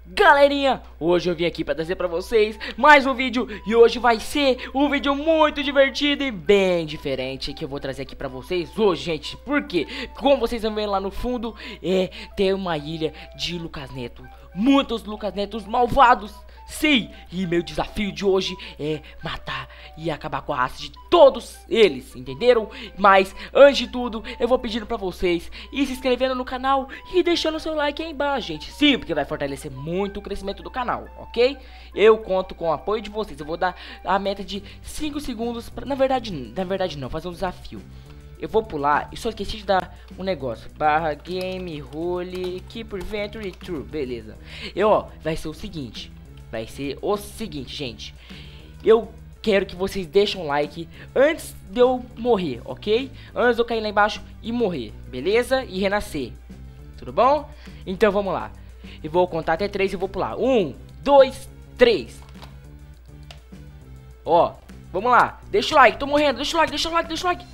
Galerinha, hoje eu vim aqui para trazer para vocês mais um vídeo. E hoje vai ser um vídeo muito divertido e bem diferente que eu vou trazer aqui para vocês hoje, gente. Porque, como vocês vão ver lá no fundo, tem uma ilha de Lucas Neto. Muitos Lucas Netos malvados. Sim, e meu desafio de hoje é matar e acabar com a raça de todos eles, entenderam? Mas, antes de tudo, eu vou pedindo pra vocês ir se inscrevendo no canal e deixando seu like aí embaixo, gente. Sim, porque vai fortalecer muito o crescimento do canal, ok? Eu conto com o apoio de vocês, eu vou dar a meta de 5 segundos, na verdade não, fazer um desafio. Eu vou pular e só esqueci de dar um negócio. Barra game role keep inventory true, beleza. Vai ser o seguinte. Gente. Eu quero que vocês deixem um like antes de eu morrer, ok? Antes de eu cair lá embaixo e morrer, beleza? E renascer, tudo bom? Então vamos lá. Eu vou contar até 3 e vou pular. 1, 2, 3. Vamos lá. Deixa o like, tô morrendo. Deixa o like.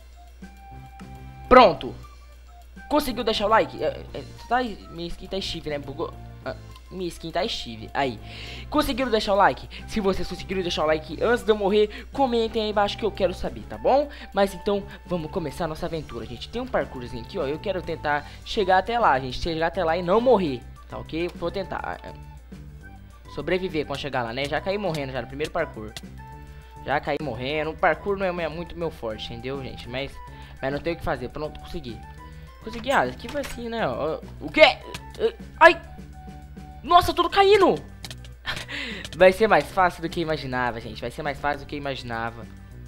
Pronto. Conseguiu deixar o like? Minha skin tá Steve, né? Bugou. Minha skin tá Steve. Aí. Conseguiram deixar o like? Se vocês conseguiram deixar o like antes de eu morrer, comentem aí embaixo que eu quero saber, tá bom? Mas então, vamos começar a nossa aventura, gente. Tem um parkourzinho aqui, ó. Eu quero tentar chegar até lá, gente. Chegar até lá e não morrer, tá ok? Vou tentar sobreviver quando chegar lá, né? Já caí morrendo já no primeiro parkour. Já caí morrendo. O parkour não é muito meu forte, entendeu, gente? Mas não tem o que fazer. Pronto, consegui. Consegui, aqui vai assim, né? O quê? Ai! Nossa, tudo caindo! Vai ser mais fácil do que imaginava, gente. Vai ser mais fácil do que imaginava.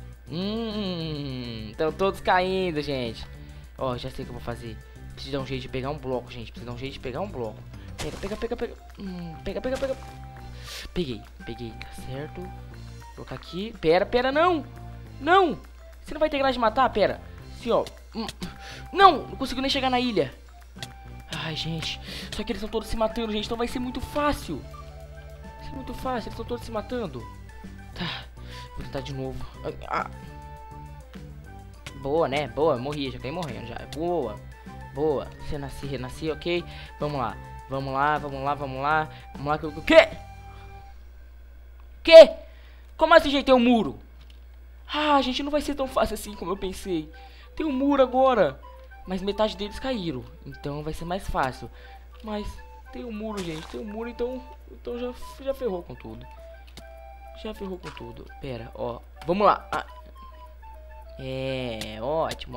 Estão todos caindo, gente. Já sei o que eu vou fazer. Preciso dar um jeito de pegar um bloco, gente. Pega. Pega. Peguei, tá certo. Vou colocar aqui. Pera, não! Não! Você não vai ter graça de matar? Pera. Assim, ó. Não consigo nem chegar na ilha. Ai, gente. Só que eles estão todos se matando, gente. Então vai ser muito fácil. Eles estão todos se matando. Tá. Vou tentar de novo. Boa, né? Boa. Morri. Já caí morrendo já. Boa. Renasci, ok? Vamos lá. O quê? Como assim, gente? Tem um muro. Gente, não vai ser tão fácil assim como eu pensei. Tem um muro agora. Mas metade deles caíram. Então vai ser mais fácil. Mas tem um muro, gente. Então já ferrou com tudo. Pera, vamos lá. Ótimo.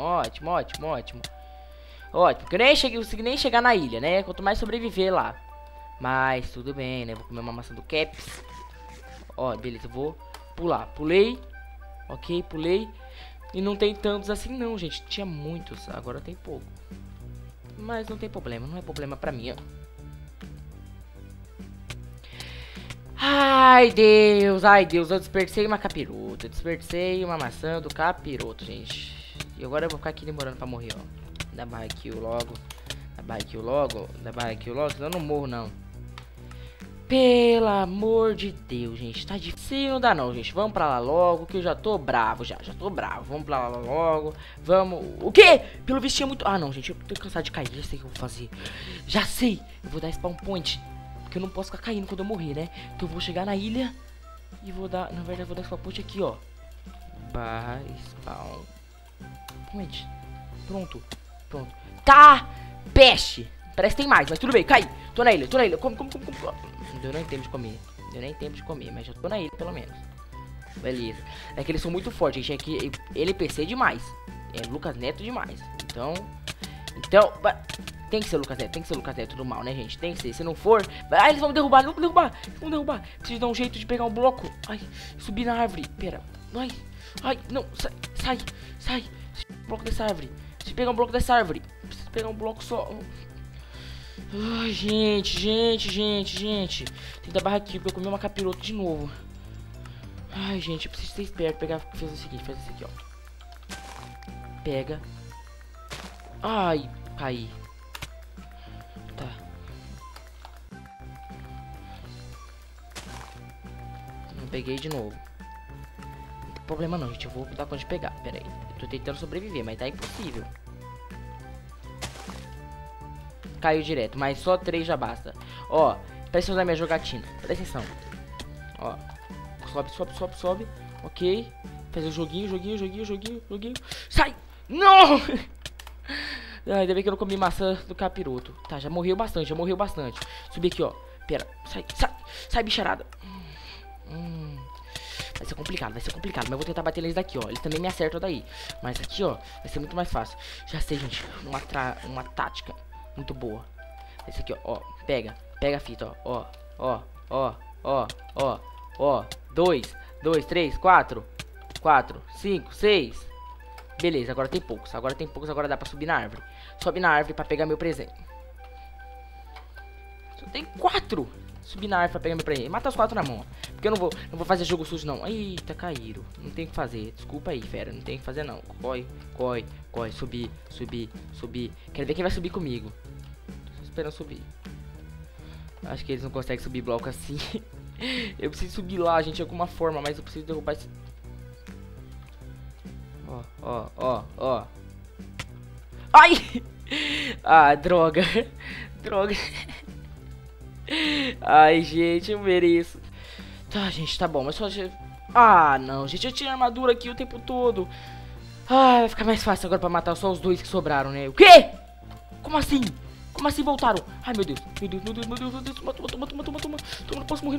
Porque eu nem consegui nem chegar na ilha, né? Quanto mais sobreviver lá. Mas tudo bem, né? Vou comer uma maçã do Caps. Beleza, eu vou pular. Pulei. Ok, pulei. E não tem tantos assim não, gente. Tinha muitos, agora tem pouco. Mas não tem problema, não é problema pra mim, Ai, Deus, eu desperdicei uma capirota. Desperdicei uma maçã do capiroto, gente. E agora eu vou ficar aqui demorando pra morrer, Dá barra kill logo, senão eu não morro, não. Pelo amor de Deus, gente, tá difícil, não dá não, gente. Vamos pra lá logo, que eu já tô bravo, Vamos pra lá logo, vamos... O quê? Pelo visto tinha muito... não, gente, eu tô cansado de cair, já sei o que eu vou fazer. Já sei, eu vou dar spawn point, porque eu não posso ficar caindo quando eu morrer, né? Então eu vou chegar na ilha e vou dar... Na verdade, eu vou dar spawn point aqui, Barra spawn point. Pronto. Tá, peste. Parece que tem mais, mas tudo bem, cai. Tô na ilha. Come. Não deu nem tempo de comer, mas já tô na ilha, pelo menos. Beleza. É que eles são muito fortes, gente. É que LPC demais. É Lucas Neto demais. Então... Tem que ser Lucas Neto do mal, né, gente? Tem que ser. Se não for... eles vão me derrubar, Preciso dar um jeito de pegar um bloco. Subir na árvore. Pera. Não. Sai. Bloco dessa árvore. Preciso pegar um bloco dessa árvore. Preciso pegar um bloco só. Ai, gente. Tem que dar barra aqui, porque eu comi uma capiroto de novo. Ai, gente, eu preciso ser esperto. Faz o seguinte, faz isso aqui, Pega. Ai, caí. Tá. Não peguei de novo. Não tem problema não, gente. Eu vou dar conta de pegar. Pera aí. Eu tô tentando sobreviver, mas tá impossível. Caiu direto, mas só 3 já basta. Presta atenção na minha jogatina. Presta atenção. Ó. Sobe. Ok. Fazer o joguinho. Sai! Não! Ai, ainda bem que eu não comi maçã do capiroto. Tá, já morreu bastante. Subi aqui, ó. Pera, sai, bicharada. Vai ser complicado, mas eu vou tentar bater eles daqui, ó. Eles também me acertam daí. Mas aqui, ó, vai ser muito mais fácil. Já sei, gente, uma tática muito boa. Esse aqui, ó, pega a fita, ó. 2, 3, 4, 5, 6. Beleza, agora tem poucos, agora dá pra subir na árvore. Sobe na árvore pra pegar meu presente. Só tem 4. Subir na árvore pra pegar meu presente. Mata os 4 na mão, ó. Porque eu não vou fazer jogo sujo, não. Eita, caíram. Não tem o que fazer. Desculpa aí, fera. Não tem o que fazer, não. Corre. Subir. Quero ver quem vai subir comigo. Tô esperando subir. Acho que eles não conseguem subir bloco assim. Eu preciso subir lá, gente, de alguma forma. Mas eu preciso derrubar esse... Ó. Ai! Ah, droga. Ai, gente, eu mereço. Tá, gente, tá bom, mas só... Ah, não, gente, eu tinha armadura aqui o tempo todo. Ah, vai ficar mais fácil agora pra matar só os 2 que sobraram, né? O quê? Como assim? Como assim voltaram? Ai, meu Deus. Toma. Não posso morrer.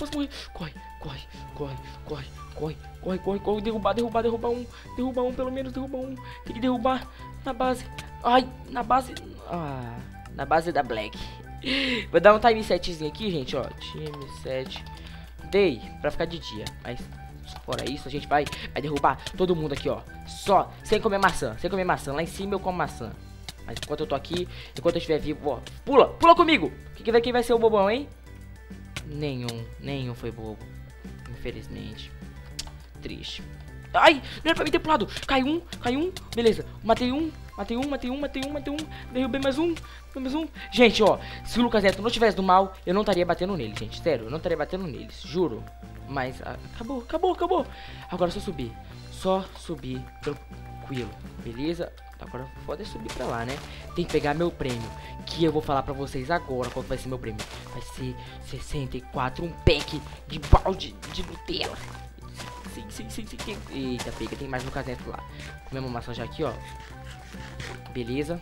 Corre. Derruba um. Derruba um, pelo menos, Tem que derrubar na base. Ai, na base... Ah, na base da Black. Vou dar um time setzinho aqui, gente, ó. Time set. Dei pra ficar de dia. Mas fora isso, a gente vai derrubar todo mundo aqui, ó. Só, sem comer maçã. Lá em cima eu como maçã. Mas enquanto eu tô aqui, enquanto eu estiver vivo, ó. Pula comigo. Quem vai ser o bobão, hein? Nenhum foi bobo. Infelizmente. Triste. Ai, não era pra mim ter pulado. Cai um. Beleza. Matei um. Derrubei mais um. Gente, ó. Se o Lucas Neto não tivesse do mal, eu não estaria batendo nele, gente. Sério, eu não estaria batendo neles. Juro. Mas acabou. Agora é só subir. Tranquilo. Beleza? Agora foda é subir pra lá, né? Tem que pegar meu prêmio, que eu vou falar pra vocês agora qual vai ser meu prêmio. Vai ser 64, um pack de balde de Nutella. Sim. Eita, pega, tem mais no caseto lá. Comer uma maçã já aqui, ó. Beleza.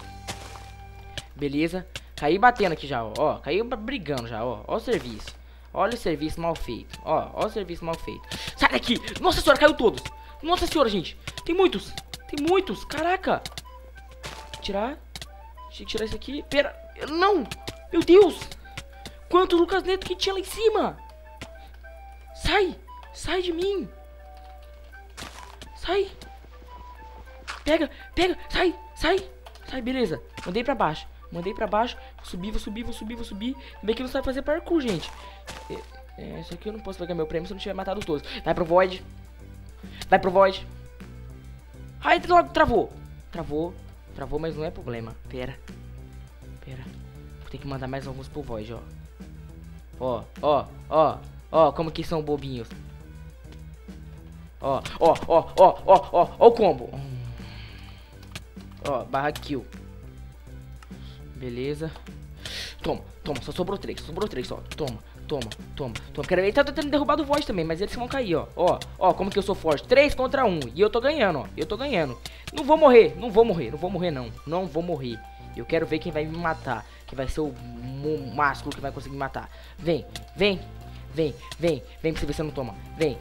Caí batendo aqui já, ó. Caiu brigando já, ó. Ó o serviço. Olha o serviço mal feito. Ó o serviço mal feito. Sai daqui! Nossa senhora, caiu todos! Nossa senhora, gente! Tem muitos! Caraca! Tirar. Deixa eu tirar isso aqui. Pera. Não! Meu Deus! Quanto Lucas Neto que tinha lá em cima! Sai de mim! Sai! Pega! Sai, beleza. Mandei pra baixo. Vou subir. Bem que não sabe fazer parkour, gente. Isso aqui eu não posso pegar meu prêmio se eu não tiver matado todos. Vai pro Void. Ai, logo travou, mas não é problema. Pera. Vou ter que mandar mais alguns pro Void, ó. Como que são bobinhos. Ó o combo. Ó, barra kill. Beleza. Toma, só sobrou 3, ó. Toma. Quero ver, ele tá tentando derrubar do Void também, mas eles vão cair, ó. Ó, como que eu sou forte. 3 contra 1. E eu tô ganhando, ó. Não vou morrer, não. Eu quero ver quem vai me matar. Que vai ser o másculo que vai conseguir me matar. Vem. Pra você ver se eu não toma.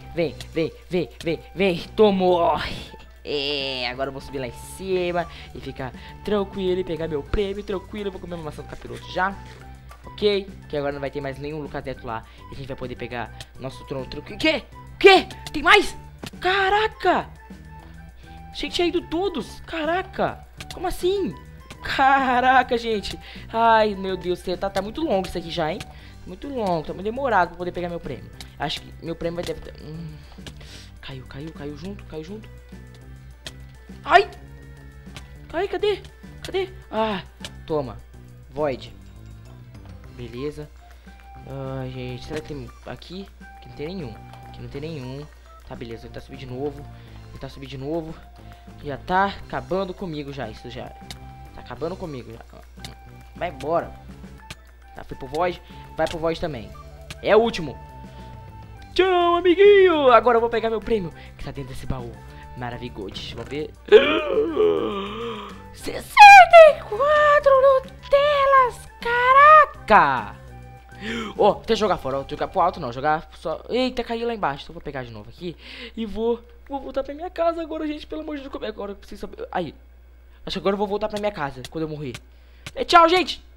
Vem. Tomou. Agora eu vou subir lá em cima e ficar tranquilo e pegar meu prêmio. Tranquilo, eu vou comer uma maçã do capiroto já. Ok? Que agora não vai ter mais nenhum Lucas Neto lá. E a gente vai poder pegar nosso trono tranquilo. Que? Tem mais? Caraca! Achei que tinha ido todos. Caraca! Como assim? Caraca, gente. Ai, meu Deus do céu. Tá muito longo isso aqui já, hein? Muito longo. Tá muito demorado pra poder pegar meu prêmio. Acho que meu prêmio vai ter... Caiu junto. Ai! Cadê? Ah, toma. Void. Beleza. Ai, gente, será que tem aqui? Aqui não tem nenhum. Tá, beleza, ele tá subindo de novo. Já tá acabando comigo já, isso já. Tá acabando comigo já. Vai embora. Tá, foi pro Void. Vai pro Void também. É o último. Tchau, amiguinho. Agora eu vou pegar meu prêmio, que tá dentro desse baú. Maravigote. Vamos ver. 64 Nutelas. Caraca. Ó, tem que jogar fora. Ó, jogar pro alto não. Jogar só... Eita, caiu lá embaixo. Então eu vou pegar de novo aqui. E vou voltar pra minha casa agora, gente. Pelo amor de Deus. Agora eu preciso saber... Aí. Acho que agora eu vou voltar pra minha casa quando eu morrer. E tchau, gente.